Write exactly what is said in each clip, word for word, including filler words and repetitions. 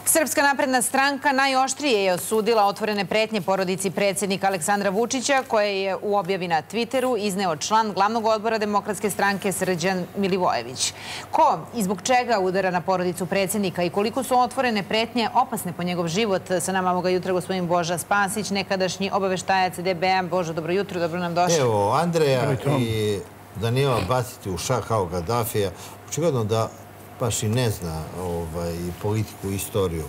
Srpska napredna stranka najoštrije je osudila otvorene pretnje porodici predsjednika Aleksandra Vučića, koje je u objavi na Twitteru izneo član glavnog odbora Demokratske stranke Srđan Milivojević. Ko i zbog čega udara na porodicu predsjednika i koliko su otvorene pretnje opasne po njegov život? Sa nama ovoga jutra gospodin Boža Spasić, nekadašnji obaveštajac D B A. Božo, dobro jutro, dobro nam došli. Evo, Andreja i Danila baciti u šah kao Gaddafija, očigledno da baš i ne zna politiku i istoriju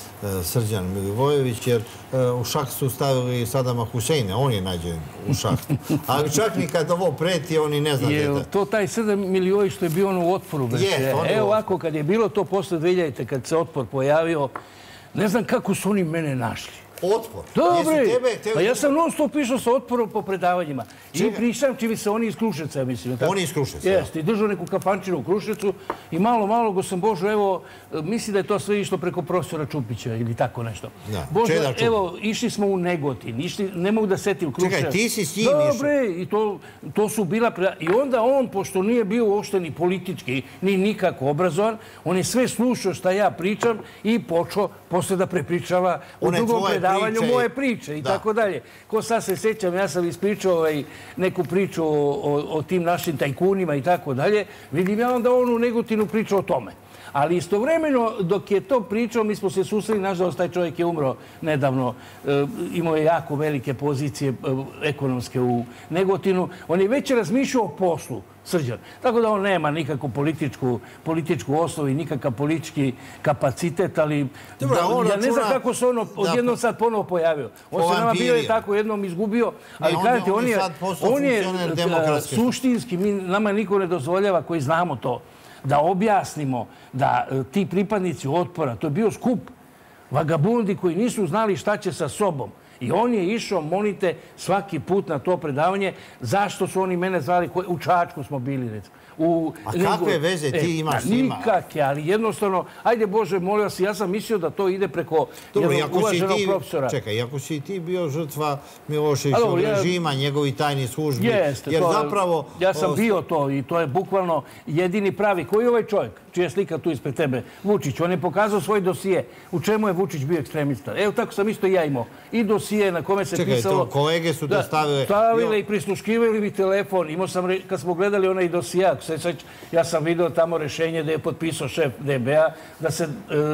Srđan Milivojević, jer u šah su stavili Sadama Huseina, on je nađen u šahtu. Ali čak ni kad ovo preti, on i ne zna je to taj Srđan Milivojević što je bio on u otporu. Evo ovako, kad je bilo to posle dve hiljadite, kad se otpor pojavio, ne znam kako su oni mene našli. Otpor? Dobre, pa ja sam non stop išao sa otporom po predavanjima. I pričam čini se oni iz Kruševca, mislim. Oni iz Kruševca? Jeste, i držao neku kafančinu u Kruševcu i malo, malo go sam, Božo, evo, misli da je to sve išlo preko profesora Čupića ili tako nešto. Božo, evo, išli smo u Negotin, ne mogu da setim Kruševac. Čekaj, ti si s njim išao? Dobre, i to su bila predavanja. I onda on, pošto nije bio uopšte ni politički, ni nikako obrazovan, on je sve slušao šta ja pričam i počeo posle da prepričava u drugom predavanju moje priče i tako dalje. Ko sad se sjećam, ja sam ispričao neku priču o tim našim tajkunima i tako dalje, vidim ja onda on u Negotinu pričao o tome. Ali istovremeno, dok je to pričao, mi smo se susreli, nažalost, taj čovjek je umro nedavno, imao je jako velike pozicije ekonomske u Negotinu, on je već razmišljao o poslu, Srđan. Tako da on nema nikakvu političku osnovu i nikakav politički kapacitet, ali ja ne znam kako se ono odjednom sad ponovo pojavio. On se nama bio je tako jednom izgubio, ali kažete, on je suštinski, nama niko ne dozvoljava koji znamo to, da objasnimo da ti pripadnici otpora, to je bio skup vagabundi koji nisu znali šta će sa sobom. I on je išao, molite, svaki put na to predavanje. Zašto su oni mene zvali? U Čačku smo bili, recimo. A kakve veze ti imaš s njima? Nikakve, ali jednostavno, ajde Bože, molio vas, ja sam mislio da to ide preko jednog uvaženog profesora. Čekaj, iako si ti bio žrtva Miloševićevog režima, njegovi tajni službi, jer zapravo... Ja sam bio to i to je bukvalno jedini pravi. Koji je ovaj čovjek, čija je slika tu ispred tebe? Vučić, on je pokazao svoj dosije. U čemu je Vučić bio ekstremista? Evo, tako sam isto i ja imao. I dosije na kome se pisalo... Čekaj, to kolege su te stavile... Stavile i prisluškivali mi telefon. Imao sam, kad smo gledali onaj dosijak, ja sam vidio tamo rešenje da je potpisao šef D B A, da se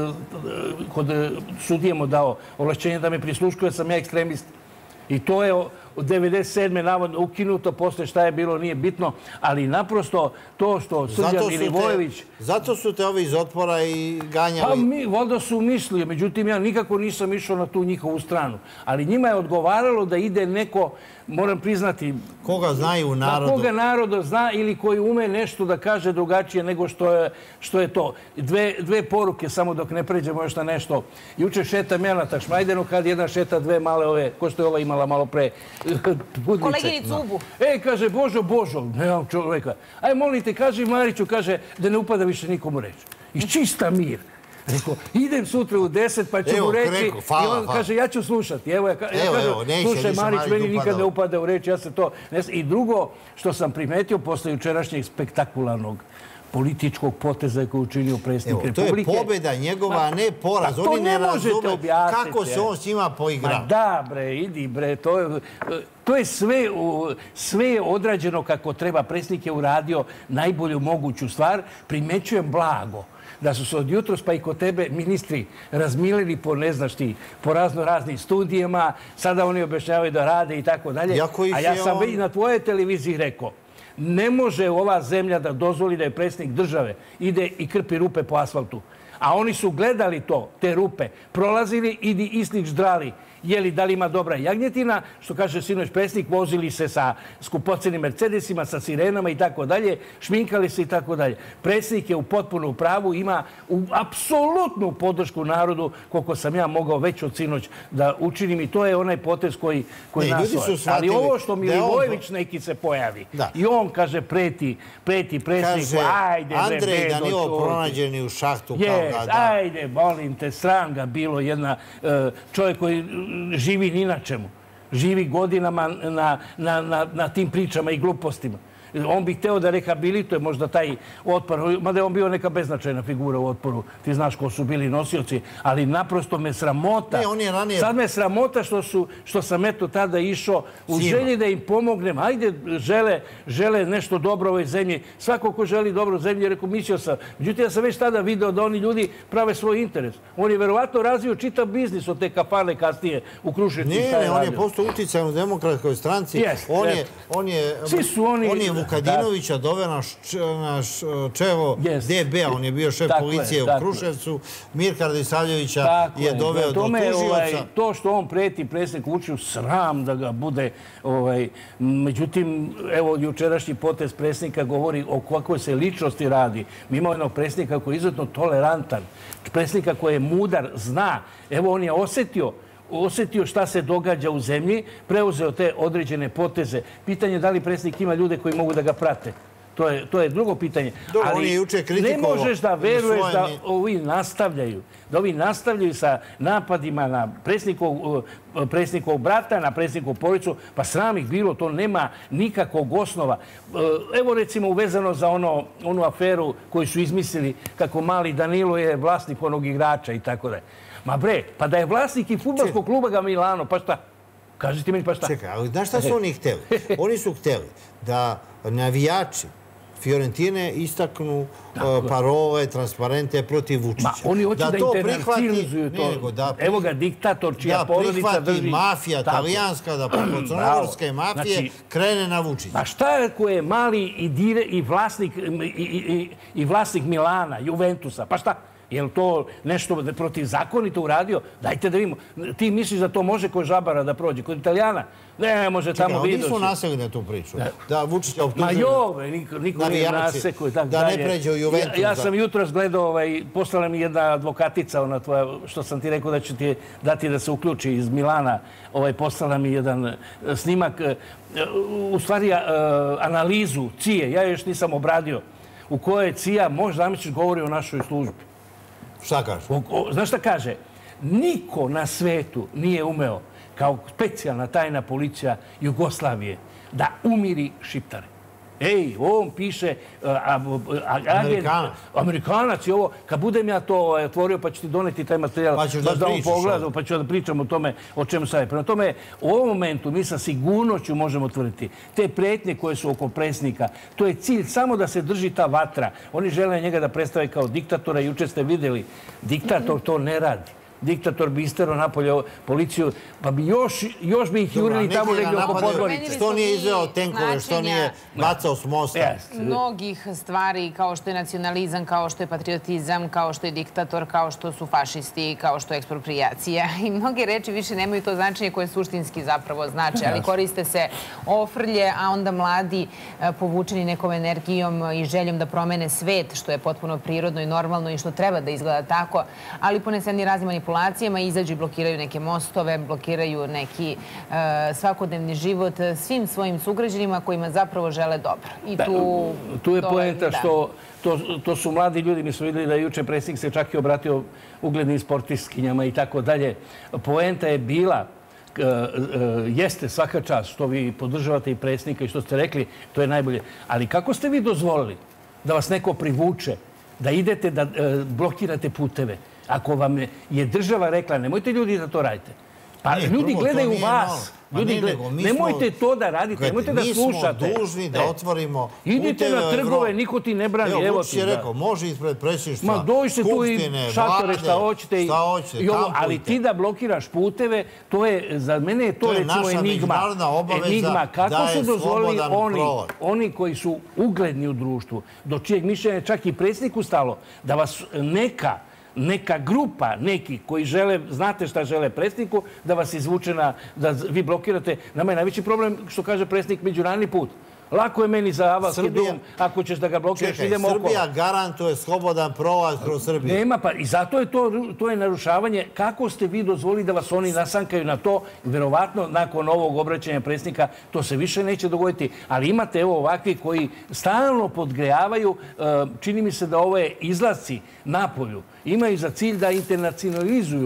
kod sudijemo dao ovlašćenje da me prisluškuje, sam ja ekstremist. I to je od devedeset sedme navodno ukinuto, posle šta je bilo nije bitno, ali naprosto to što Srđan Milivojević... Zato su te ovi iz otpora i ganjali... Pa mi, voda su mislili, međutim ja nikako nisam išao na tu njihovu stranu. Ali njima je odgovaralo da ide neko, moram priznati... Koga znaju u narodu. Koga narodu zna ili koji ume nešto da kaže drugačije nego što je to. Dve poruke, samo dok ne pređemo još na nešto. Juče šetam ja na Tašmajdenu, kad jedna šeta dve male ove, ko što je ova imala malo pre... Koleginicu Ubu. E, kaže, Božo, Božo, nemam čovjeka. Aj, molite, kaže Mariću, kaže, da ne upada više nikomu reći. I čista mir. Rekao, idem sutra u deset, pa ću mu reći. I on kaže, ja ću slušati. Evo, ja kažem, slušaj, Marić, meni nikad ne upada u reći, ja se to... I drugo, što sam primetio posle jučerašnjeg spektakularnog političkog poteza koji je učinio predsjednik Republike. To je pobjeda njegova, a ne poraz. Oni ne razume kako se on s njima poigrao. Ma da, bre, idi, bre. To je sve odrađeno kako treba. Predsjednik je uradio najbolju moguću stvar. Primećujem blago da su se od jutros pa i kod tebe ministri razmilili po, ne znaš ti, po razno raznim studijama. Sada oni objašnjavaju da rade i tako dalje. A ja sam već na tvojoj televiziji rekao, ne može ova zemlja da dozvoli da je predsjednik države ide i krpi rupe po asfaltu. A oni su gledali to, te rupe, prolazili i istih ždrali. Jeli, da li ima dobra jagnjetina, što kaže sinoć predsjednik, vozili se sa skupocenim Mercedesima, sa sirenama i tako dalje, šminkali se i tako dalje. Predsjednik je u potpuno pravu, ima apsolutnu podršku narodu, koliko sam ja mogao već od sinoć da učinim i to je onaj potez koji nas zove. Ali ovo što Milivojević neki se pojavi i on kaže preti, preti predsjedniku, ajde, Kaže, Andrej Danilo pronađeni u šahtu kao ga da. Ajde, molim te, sram ga bilo jedna čovjek koji živi ni na čemu. Živi godinama na tim pričama i glupostima. On bi hteo da rehabilituje možda taj otpor, mada je on bio neka beznačajna figura u otporu. Ti znaš ko su bili nosioci, ali naprosto me sramota. Ne, on je ranije... Sad me sramota što, su, što sam eto tada išao u želji da im pomognem. Ajde, žele, žele nešto dobro ovoj zemlji. Svako ko želi dobro zemlji, rekao, mislio sam. Međutim, ja sam već tada video da oni ljudi prave svoj interes. On je verovatno razvio čitav biznis od te kafane kasnije u Kruševcu. Ne, ne, on je postao uticajan u Demokratskoj stranci. Yes, on, je, on, je, Svi su oni... on je Vukadinovića doveo na, na čevo yes. D B A. On je bio šef tako policije je, u Kruševcu. Mirka Radisavljevića tako je doveo do tužioca. Ovaj, to što on preti predsjednik Vučiću, sram da ga bude. Ovaj, međutim, evo, jučerašnji potez predsjednika govori o kakvoj se ličnosti radi. Mi imamo jednog predsjednika koji je izuzetno tolerantan. Predsjednika koji je mudar, zna. Evo, on je osjetio osjetio šta se događa u zemlji, preuzeo te određene poteze. Pitanje je da li predsjednik ima ljude koji mogu da ga prate. To je, to je drugo pitanje. Dobro, ali on je juče kritikovao. Ne možeš da veruješ svoje... da ovi nastavljaju. Da ovi nastavljaju sa napadima na predsjednikov, predsjednikov brata, na predsjednikov porodicu. Pa sram ih bilo, to nema nikakvog osnova. Evo recimo uvezano za ono, onu aferu koju su izmislili kako mali Danilo je vlasnik onog igrača i tako da je. Ma bre, pa da je vlasnik i fudbalskog kluba ga Milano, pa šta? Kažite mi, pa šta? Čekaj, ali znaš šta su oni hteli? Oni su hteli da navijači Fiorentine istaknu tako. Parole, transparente protiv Vučića. Ma, oni hoće da, da internacionalizuju to. Nego, da Evo ga diktator čija porodica drži... Da prihvati mafija tako. Talijanska, da preko crnogorske mafije znači, krene na Vučića. A šta je ko je mali i, dire, i, vlasnik, i, i, i vlasnik Milana, Juventusa? Pa šta? Je li to nešto protivzakonito uradio? Dajte da vidimo. Ti misliš da to može kod Žabara da prođe? Kod Italijana? Ne, može Čekaj, tamo vidjeti. Nisu nasegli na tu priču. Da Vučića optužuju. Ma jove, niko, niko nije nasekao. Da dalje. Ne pređe u Juventus. Ja, ja sam jutros gledao, ovaj, poslala mi jedna advokatica, ona tvoja, što sam ti rekao da ću ti dati da se uključi iz Milana. Ovaj, poslala mi jedan snimak, u stvari analizu C I A, ja još nisam obradio, u kojoj C I A, možda zamisliš, govori o našoj službi. Šta kaže? Znaš šta kaže? Niko na svetu nije umeo, kao specijalna tajna policija Jugoslavije, da umiri Šiptare. Ej, on piše... Amerikanac. Amerikanac je ovo. Kad budem ja to otvorio, pa ću ti doneti taj materijal. Pa ćeš da pričaš. Pa ću da pričam o tome o čemu sad je. Prema tome, u ovom momentu mi sa sigurnoću možemo tvrditi te pretnje koje su oko predsjednika. To je cilj samo da se drži ta vatra. Oni žele njega da predstave kao diktatora. Juče ste vidjeli, diktator to ne radi. Diktator bi isterao napolje policiju, pa bi još, još bi ih jurili tamo negdje oko podvorice. Što nije izveo tenkove, što nije bacao s mosta. Yes. Mnogih stvari kao što je nacionalizam, kao što je patriotizam, kao što je diktator, kao što su fašisti, kao što je eksproprijacija. I mnoge reči više nemaju to značenje koje suštinski zapravo znače, ali koriste se ofrlje, a onda mladi povučeni nekom energijom i željom da promene svet, što je potpuno prirodno i normalno i što treba da izgleda tako, ali poneseni raznim manipulacijama izađu i blokiraju neke mostove, blokiraju neki uh, svakodnevni život svim svojim sugrađanima kojima zapravo žele dobro. I da, tu, tu je poenta što to, to su mladi ljudi. Mi smo vidjeli da juče predsjednik se čak i obratio uglednim sportistkinjama i tako dalje. Poenta je bila uh, uh, jeste svaka čast što vi podržavate i predsjednika i što ste rekli, to je najbolje. Ali kako ste vi dozvolili da vas neko privuče, da idete da uh, blokirate puteve? Ako vam je država rekla, nemojte ljudi da to radite. Pa ne, ljudi prvo, gledaju vas. Ljudi gled... nego, nemojte smo, to da radite, gledajte, nemojte da slušate. Mi smo dužni da otvorimo idite na trgove, niko ti ne brani. Evo, evo Vučić je rekao, može ispred predsjedništva, Ma dođite tu i šatore, šta hoćete. Šta hoćete, i ovo, ali ti da blokiraš puteve, to je, za mene je to, to je recimo enigma. Enigma, kako su dozvolili oni, oni koji su ugledni u društvu, do čijeg mišljenja čak i predsjedniku stalo, da vas neka neka grupa, neki koji žele, znate šta žele predsjedniku, da vas izvuče na, da vi blokirate. Nama je najveći problem, što kaže predsjednik, međunarodni put. Lako je meni za avalski dom, ako ćeš da ga blokiraš, idemo okolo. Srbija garantuje slobodan prolaz kroz Srbiju. Nema, pa i zato je to, to je narušavanje. Kako ste vi dozvolili da vas oni nasankaju na to? Verovatno, nakon ovog obraćanja predsjednika, to se više neće dogoditi. Ali imate evo ovakvi koji stalno podgrejavaju. Čini mi se da ove izlasci napolju imaju za cilj da internacionalizuju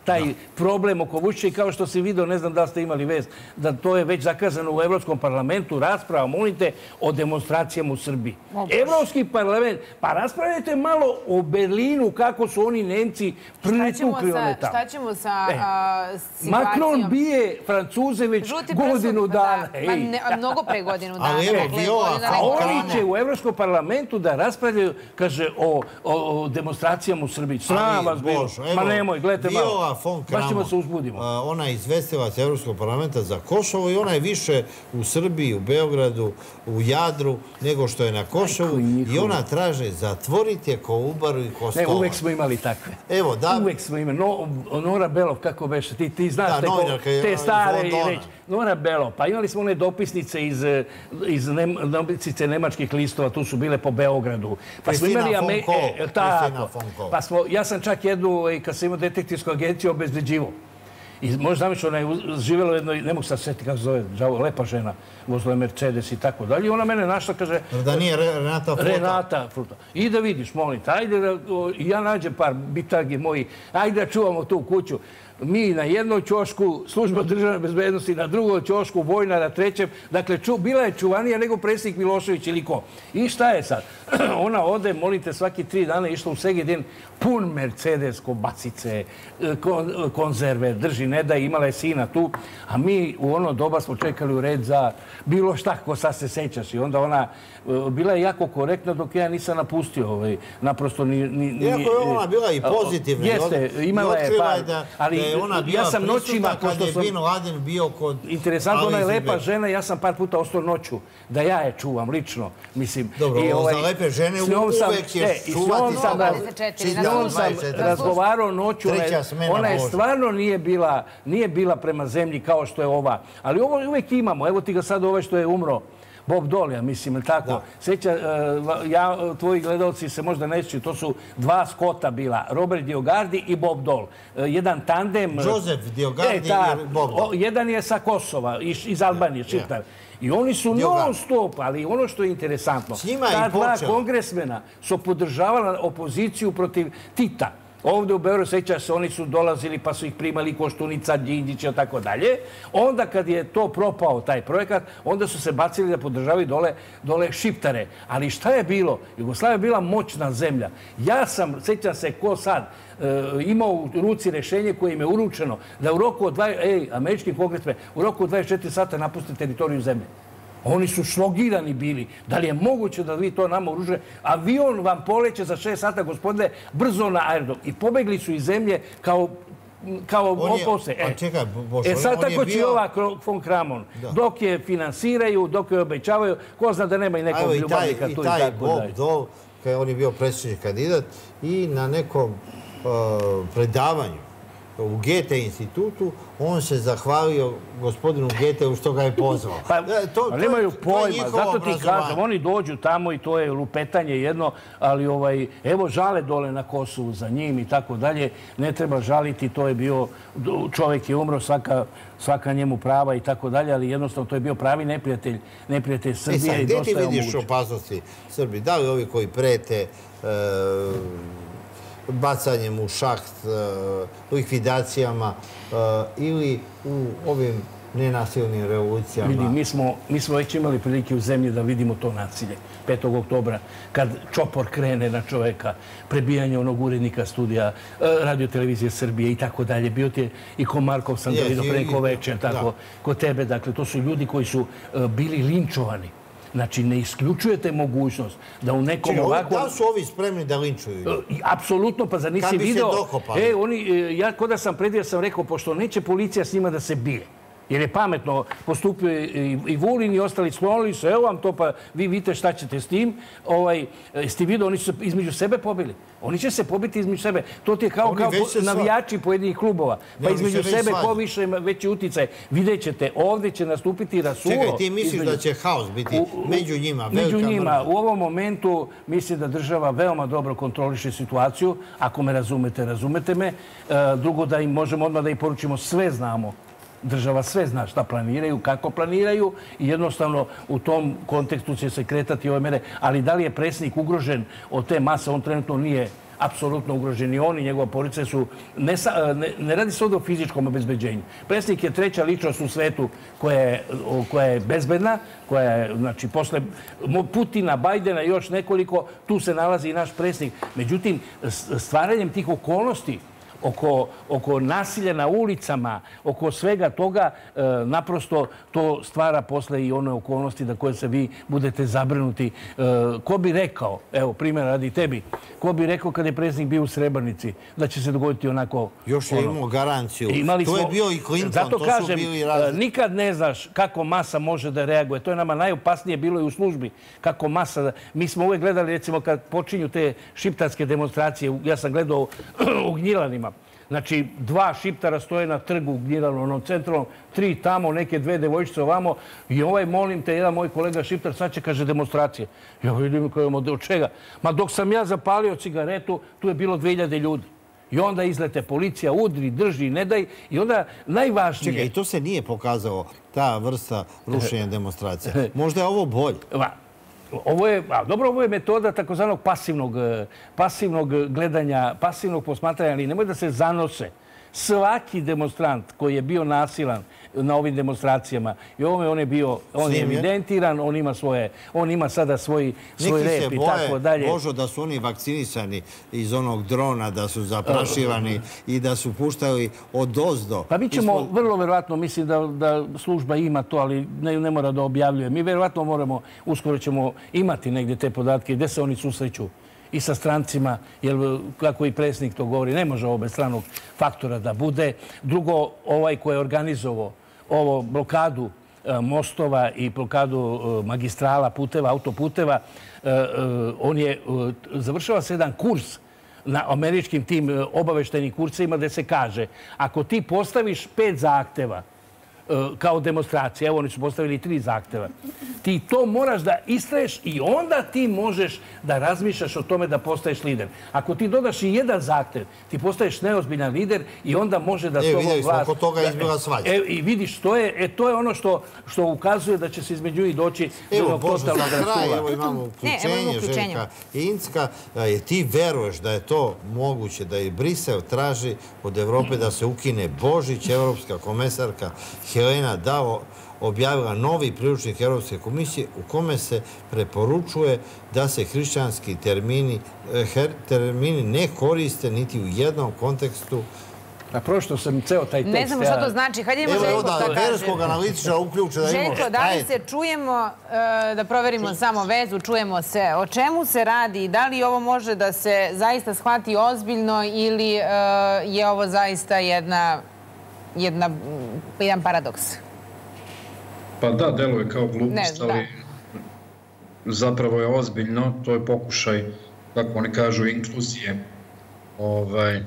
taj problem oko Vučića i kao što si vidio, ne znam da ste imali vest, da to je već zakazano u Evropskom parlamentu, rasprava, molite, o demonstracijama u Srbiji. Evropski parlament, pa raspravljajte malo o Berlinu, kako su oni Nemci pritukli one tamo. Šta ćemo sa situacijom? Macron bije Francuze već godinu dana. Mnogo pre godinu dana. A oni će u Evropskom parlamentu da raspravljaju, kaže, o demonstracijama u Srbiji. Sram vas bilo. Ma nemoj, gledajte malo. Baš ćemo se uzbudimo. Ona je izvestilac Evropskog parlamenta za Kosovo i ona je više u Srbiji, u Beogradu, u Jadru, nego što je na Kosovu. I ona traže zatvorite Kolubaru i Kostolac. Ne, uvek smo imali takve. Evo, da. Uvek smo imali. Nora Belov, kako beše, ti znaš te stare reći. Nora Belov, pa imali smo one dopisnice iz dopisnice nemačkih listova, tu su bile po Beogradu. Kristina Fonko. Pa smo, ja sam čak jednu, kad sam imao detektivsku agenciju, obezbeđivo. I možda zamiš, ona je živjela u jednoj, ne mogu sad sjetiti kako se zove, lepa žena, vozila je Mercedes i tako dalje. I ona mene našla, kaže... Da nije Renata Fruta? Renata Fruta. I da vidiš, molim te, ajde, ja nađem par bitagi moji, ajde da čuvamo tu kuću. Mi na jednom ćošku, služba državne bezbednosti, na drugom ćošku, vojna na trećem. Dakle, bila je čuvanija nego predsjednik Milošević ili ko. I šta je sad? Ona ode, molite, svaki tri dana išla u Segedin, pun Mercedes, kobasice, konzerve, drži, ne da, imala je sina tu. A mi u ono doba smo čekali u red za bilo šta, ko sad se sećaš. I onda ona bila je jako korektna dok ja nisam napustio. Naprosto ni... Iako je ona bila i pozitivna. Jeste, imala je par... Ona bila prisutna kad je Bin Laden bio kod... Interesantno, ona je lepa žena, ja sam par puta ostao noću da ja je čuvam lično. Dobro, za lepe žene uvek ćeš čuvati. S njom sam razgovarao noću, ona je stvarno nije bila prema zemlji kao što je ova. Ali ovo uvek imamo, evo ti ga sad ovaj što je umro, Bob Dole, ja mislim, tako. Sjeća, tvoji gledalci se možda ne sjećaju, to su dva Skota bila, Robert Diogardi i Bob Dole. Jedan tandem... Joseph Diogardi i Bob Dole. Jedan je sa Kosova, iz Albanije, Šiptar. I oni su non stop, ali ono što je interesantno, ta dva kongresmena su podržavala opoziciju protiv Tita. Ovdje u Beogradu, sjeća se, oni su dolazili pa su ih primali Koštunica, Đinđić i tako dalje. Onda kad je to propao, taj projekat, onda su se bacili da podržavaju dole Šiptare. Ali šta je bilo? Jugoslavija je bila moćna zemlja. Ja sam, sjećam se ko sad, imao u ruci rešenje koje im je uručeno da u roku od američki kongresmen u roku od dvadeset četiri sata napuste teritoriju zemlje. Oni su šlogirani bili. Da li je moguće da vi to nama uružuje? Avion vam poleće za šest sata, gospodine, brzo na aerodrom. I pobegli su iz zemlje kao kao opose. E sad tako će i ova von Kramon. Dok je finansiraju, dok je obećavaju, ko zna da nema i nekog ljubavnika tu i tako dalje. I taj Bob Dole, on je bio predsjednički kandidat i na nekom predavanju u Goethe institutu, on se zahvalio gospodinu Goetheu što ga je pozvao. Pa nemaju pojma, zato ti kažem, oni dođu tamo i to je lupetanje jedno, ali evo žale dole na Kosovu za njim i tako dalje, ne treba žaliti, to je bio, čovjek je umro, svaka njemu prava i tako dalje, ali jednostavno to je bio pravi neprijatelj, neprijatelj Srbije i dosta je omoguće. Gdje ti vidiš opasnosti Srbije? Da li ovi koji prete bacanjem u šaht, likvidacijama ili u ovim nenasilnim revolucijama? Vidi, mi smo već imali prilike u zemlji da vidimo to nasilje. petog oktobra, kad čopor krene na čoveka, prebijanje onog urednika studija, Radio-televizije Srbije i tako dalje. Bio ti je i ko Markov sam da vidio preko večer, tako, kod tebe. Dakle, to su ljudi koji su bili linčovani. Znači, ne isključujete mogućnost da u nekom ovakvom... Da li su ovi spremni da linčuju? Apsolutno, pa zar nisi video... Kad bi se dokopali? E, oni, ja kod da sam predvio sam rekao, pošto neće policija s njima da se bije, jer je pametno postupio i Vulin i ostali, sklonili se, evo vam to, pa vi vidite šta ćete s tim. Jeste vidio, oni su se između sebe pobili. Oni će se pobiti između sebe. To ti je kao navijači pojedinih klubova. Pa između sebe ko više veći uticaj. Vidjet ćete, ovdje će nastupiti rasulo. Čekaj, ti misliš da će haos biti među njima? Među njima. U ovom momentu mislim da država veoma dobro kontroliše situaciju. Ako me razumete, razumete me. Drugo, da im možemo odmah da im poručimo, sve znamo. Država sve zna šta planiraju, kako planiraju i jednostavno u tom kontekstu će se kretati ove mere. Ali da li je predsjednik ugrožen od te mase, on trenutno nije apsolutno ugroženi. On i njegova porodica su... Ne, sa, ne, ne radi se ovdje o fizičkom obezbeđenju. Predsjednik je treća ličnost u svetu koja je, koja je bezbedna, koja je, znači, posle Putina, Bajdena i još nekoliko, tu se nalazi i naš predsjednik. Međutim, stvaranjem tih okolnosti oko, oko nasilja na ulicama, oko svega toga, e, naprosto to stvara posle i one okolnosti da koje se vi budete zabrinuti. E, ko bi rekao, evo primjer radi tebi, ko bi rekao kad je predsjednik bio u Srebrenici da će se dogoditi onako... Još je ono, imao garanciju. Imali to smo, je bio i Clinton, zato to kažem, su bili razni. Nikad ne znaš kako masa može da reaguje. To je nama najopasnije bilo i u službi. Kako masa... Mi smo uvijek gledali, recimo, kad počinju te šiptarske demonstracije, ja sam gledao u Gnjilanima. Znači, dva šiptara stoje na trgu u Gnjilanu, onom centralnom, tri tamo, neke dve devojčice ovamo. I ovaj, molim te, jedan moj kolega šiptar, sad će, kaže, demonstracije. Ja vidim od čega. Ma dok sam ja zapalio cigaretu, tu je bilo dve hiljade ljudi. I onda izlete policija, udri, drži, ne daj. I onda najvažnije... Čekaj, i to se nije pokazalo, ta vrsta rušenja demonstracije. Možda je ovo bolje. Ovo je, a, dobro, ovo je metoda takozvanog pasivnog, pasivnog gledanja, pasivnog posmatranja, ali nemoj da se zanose. Svaki demonstrant koji je bio nasilan na ovim demonstracijama i ovome on je bio, on je evidentiran, on ima svoje, on ima sada svoj, svoj rep i tako dalje. Neki se boje, Božo, da su oni vakcinisani iz onog drona, da su zaprašivani i da su puštali od ozdo. Pa mi ćemo, Ispod... vrlo verovatno, mislim da, da služba ima to, ali ne, ne mora da objavljuje. Mi verovatno moramo, uskoro ćemo imati negdje te podatke gdje se oni susreću i sa strancima, jer kako i predsjednik to govori, ne može ovo bez stranog faktora da bude. Drugo, ovaj koji je organizovao ovo blokadu mostova i blokadu magistrala, puteva, autoputeva, on je, završava se jedan kurs na američkim tim obaveštajnim kursima gdje se kaže, ako ti postaviš pet zahteva kao demonstracija, evo oni su postavili tri zahteva, ti to moraš da istraješ i onda ti možeš da razmišljaš o tome da postaješ lider. Ako ti dodaš i jedan zahtev, ti postaješ neozbiljan lider i onda može da s tobom vidjeli glas... smo, oko toga izbila svađa. E, I vidiš, to je, e, to je ono što, što ukazuje da će se između njih doći do jednog totalnog rasula. Evo imamo uključenje, Željka Incka. Je, ti veruješ da je to moguće, da i Brisel traži od Evrope da se ukine Božić, evropska komesarka Helena Dao objavila novi priručnik Evropske komisije u kome se preporučuje da se hrišćanski termini, termini ne koriste niti u jednom kontekstu. A prošto sam ceo taj tekst... Ne znamo šta to znači. Hajde imamo Željko šta kaže. Evo verskog analitičara uključe da imamo... Željko, da li se čujemo, da proverimo samo vezu, čujemo se. O čemu se radi? Da li ovo može da se zaista shvati ozbiljno ili je ovo zaista jedna, jedna, jedan paradoks? Pa da, deluje kao glupost, ali zapravo je ozbiljno. To je pokušaj, kako oni kažu, inkluzije. Ovaj,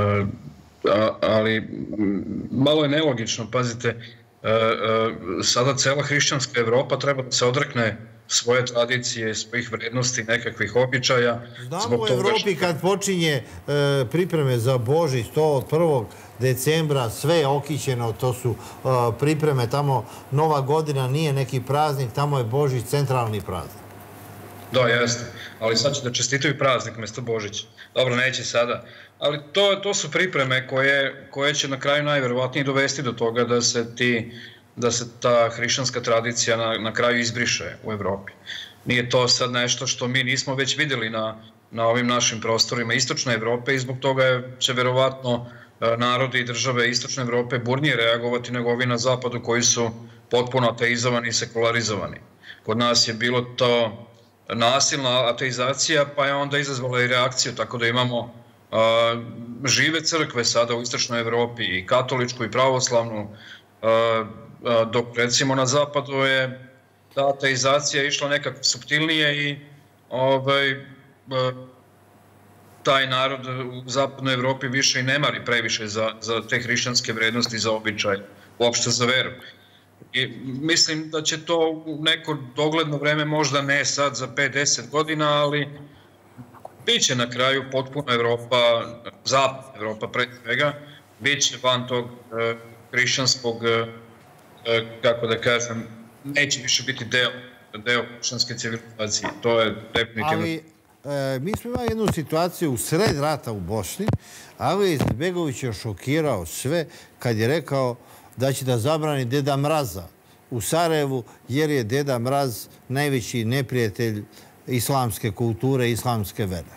ali malo je nelogično, pazite, sada cela hrišćanska Evropa treba da se odrekne svoje tradicije, svojih vrednosti, nekakvih običaja. Znamo u Evropi kad počinje pripreme za Božić, to od prvog decembra, sve je okićeno, to su pripreme, tamo Nova godina nije neki praznik, tamo je Božić centralni praznik. Da, jeste, ali sad će da čestitaju praznik mjesto Božića. Dobro, neće sada. Ali to, to su pripreme koje, koje će na kraju najverovatnije dovesti do toga da se, ti, da se ta hrišćanska tradicija na, na kraju izbriše u Evropi. Nije to sad nešto što mi nismo već vidjeli na, na ovim našim prostorima Istočne Evrope i zbog toga će verovatno narodi i države Istočne Evrope burnije reagovati nego ovi na zapadu koji su potpuno ateizovani i sekularizovani. Kod nas je bilo to nasilna ateizacija pa je onda izazvala i reakciju, tako da imamo a, žive crkve sada u Istočnoj Evropi, i katoličku i pravoslavnu, a, a, dok recimo na zapadu je ta ateizacija išla nekako suptilnije i ovaj, a, taj narod u zapadnoj Evropi više i ne mari previše za, za te hrišćanske vrednosti, za običaj, uopšte za veru. I mislim da će to u neko dogledno vreme, možda ne sad za pet do deset godina, ali bit će na kraju potpuno Evropa, zapadna Evropa pre svega, bit će van tog e, hrišćanskog, e, kako da kažem, neće više biti deo, deo hrišćanske civilizacije. To je definitivno... Ali mi smo imali jednu situaciju u sred rata u Bosni. Alija Izetbegović je šokirao sve kad je rekao da će da zabrani Deda Mraza u Sarajevu, jer je Deda Mraz najveći neprijatelj islamske kulture i islamske vere.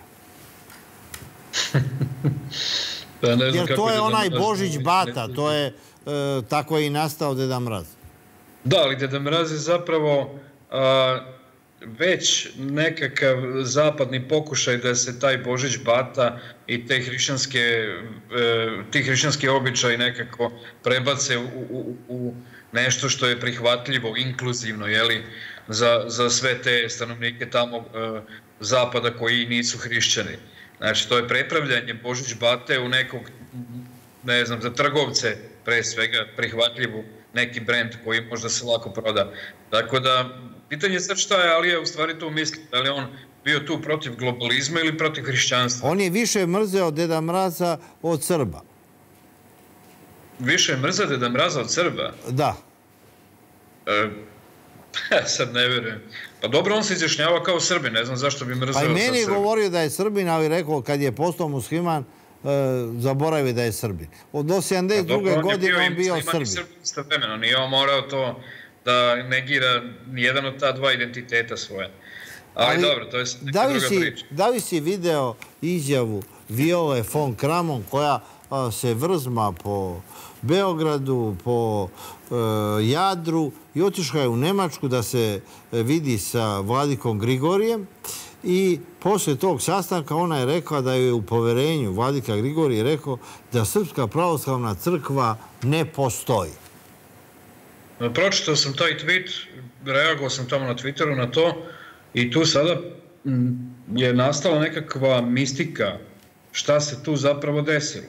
Jer to je onaj Božić Bata, to je, tako je i nastao Deda Mraz. Da, ali Deda Mraz je zapravo već nekakav zapadni pokušaj da se taj Božić Bata i te hrišćanske, ti hrišćanski običaji nekako prebace u nešto što je prihvatljivo, inkluzivno, jeli, za sve te stanovnike tamo zapada koji nisu hrišćani. Znači, to je prepravljanje Božić Bate u nekog, ne znam, za trgovce pre svega prihvatljivu neki brend koji možda se lako proda. Tako da, pitanje je sad šta je Alija u stvari tu misli. Da li on bio tu protiv globalizma ili protiv hrišćanstva? On je više mrzeo Deda Mraza od Srba. Više mrzeo Deda Mraza od Srba? Da. Sad ne verujem. Pa dobro, on se izjašnjava kao Srbin, ne znam zašto bi mrzeo sa Srbin. Pa i meni je govorio da je Srbin, ali rekao kad je postao musliman, zaboravi da je Srbin. Od sedamdeset druge godine on bio Srbin. Istovremeno, nije on morao to da negira nijedan od ta dva identiteta svoje. Ali dobro, to je neka druga priča. Da li si video izjavu Viole von Kramon koja se vrzma po Beogradu, po Jadru i otišla je u Nemačku da se vidi sa vladikom Grigorijem i posle tog sastanka ona je rekla da je u poverenju vladika Grigorije rekao da Srpska pravoslavna crkva ne postoji. Pročitao sam taj tweet, reagovao sam tamo na Twitteru na to i tu sada je nastala nekakva mistika šta se tu zapravo desilo.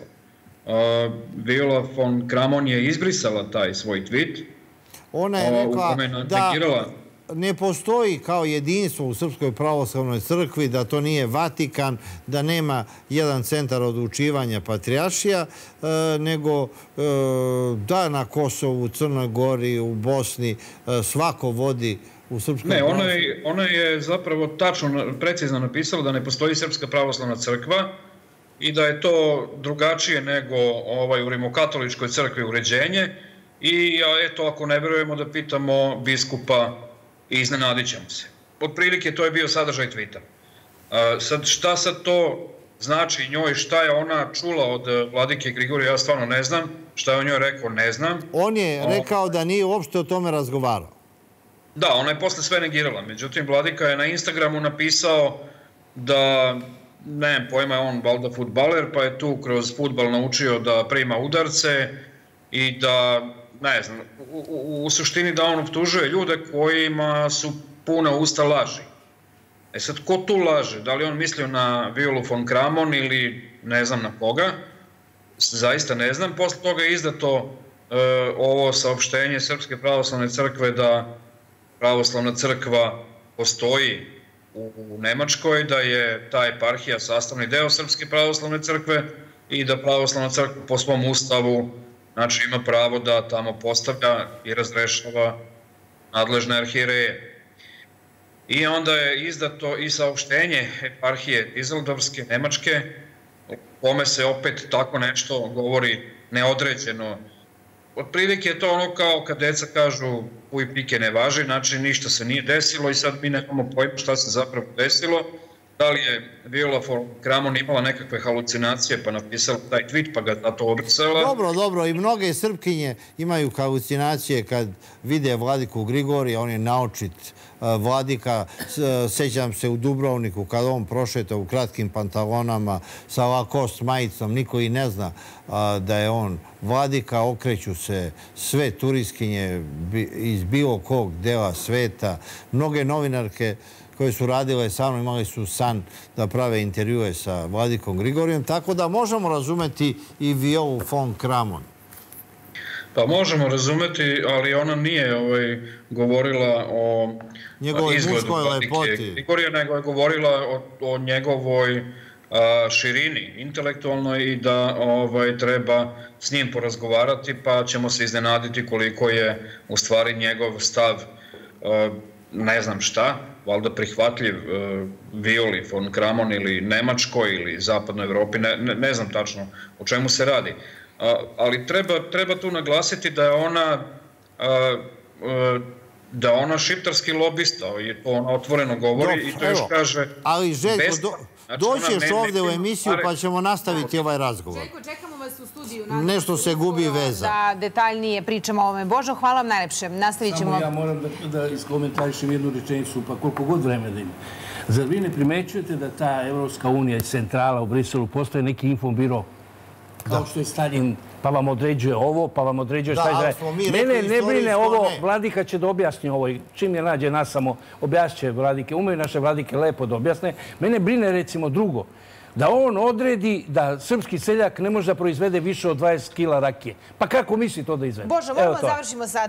Viola von Kramon je izbrisala taj svoj tweet. Ona je rekla da ne postoji kao jedinstvo u Srpskoj pravoslavnoj crkvi, da to nije Vatikan, da nema jedan centar odlučivanja patrijaršija, nego da na Kosovu, Crnoj Gori, u Bosni svako vodi u Srpskoj pravoslavnoj crkvi. Ne, ona je zapravo tačno, precizno napisala da ne postoji Srpska pravoslavna crkva i da je to drugačije nego u rimokatoličkoj crkvi uređenje. I eto, ako ne verujemo da pitamo biskupa i iznenadit ćemo se. Otprilike to je bio sadržaj tvita. Sad, šta sad to znači njoj, šta je ona čula od vladike Grigorija, ja stvarno ne znam. Šta je o njoj rekao, ne znam. On je rekao da nije uopšte o tome razgovarao. Da, ona je posle sve negirala. Međutim, vladika je na Instagramu napisao da, ne pojma, je on valjda fudbaler, pa je tu kroz fudbal naučio da prima udarce i da, ne znam, u suštini da on optužuje ljude kojima su puna usta laži. E sad, ko tu laže? Da li on mislio na Violu von Kramon ili ne znam na koga? Zaista ne znam. Posle toga je izdato ovo saopštenje Srpske pravoslavne crkve da pravoslavna crkva postoji u Nemačkoj, da je ta eparhija sastavni deo Srpske pravoslavne crkve i da pravoslavna crkva po svom ustavu znači ima pravo da tamo postavlja i razrešava nadležne arhijereje. I onda je izdato i saopštenje eparhije Dizeldorfske, Nemačke, u kome se opet tako nešto govori neodređeno. Otprilike je to ono kao kad deca kažu puj pike ne važi, znači ništa se nije desilo i sad mi nemamo pojma šta se zapravo desilo. Da li je Viola von Kramon imala nekakve halucinacije pa napisala taj tweet pa ga zato obrisala? Dobro, dobro. I mnoge Srpkinje imaju halucinacije kad vide vladiku Grigorija. On je naočit vladika. Sećam se u Dubrovniku kad on prošeta u kratkim pantalonama sa Lacoste majicom. Niko i ne zna da je on vladika. Okreću se sve turistkinje iz bilo kog dela sveta. Mnoge novinarke koje su radile sa mnom, imali su san da prave intervjue sa vladikom Grigorijem, tako da možemo razumeti i Violu von Kramon. Pa možemo razumeti, ali ona nije govorila o izgledu vladike Grigorija, nego je govorila o njegovoj širini intelektualnoj i da treba s njim porazgovarati, pa ćemo se iznenaditi koliko je u stvari njegov stav ne znam šta, valjda prihvatljiv Violi von Kramon ili Nemačkoj ili Zapadnoj Evropi, ne znam tačno o čemu se radi. Ali treba tu naglasiti da je ona da ona šiptarski lobista, to ona otvoreno govori i to još kaže... Ali Željko, doćeš ovde u emisiju pa ćemo nastaviti ovaj razgovor. Željko, čekamo vas u studiju. Nešto se gubi veza. Da detaljnije pričamo o ovome. Božo, hvala vam najlepše. Nastavit ćemo... Samo ja moram da iskomentarišem jednu rečenicu, pa koliko god vreme da ima. Zar vi ne primećujete da ta Evropska unija i centrala u Briselu postoje neki infobiro? Kao što je Stalin, pa vam određuje ovo, pa vam određuje šta je. Mene ne brine ovo, vladika će da objasni ovo. Čim je nađe nas samo, objasnit će vladike. Umeju naše vladike lepo da objasne. Mene brine recimo drugo. Da on odredi da srpski seljak ne može da proizvede više od dvadeset kila rakije. Pa kako misli to da izvede? Bože, moramo završimo sad.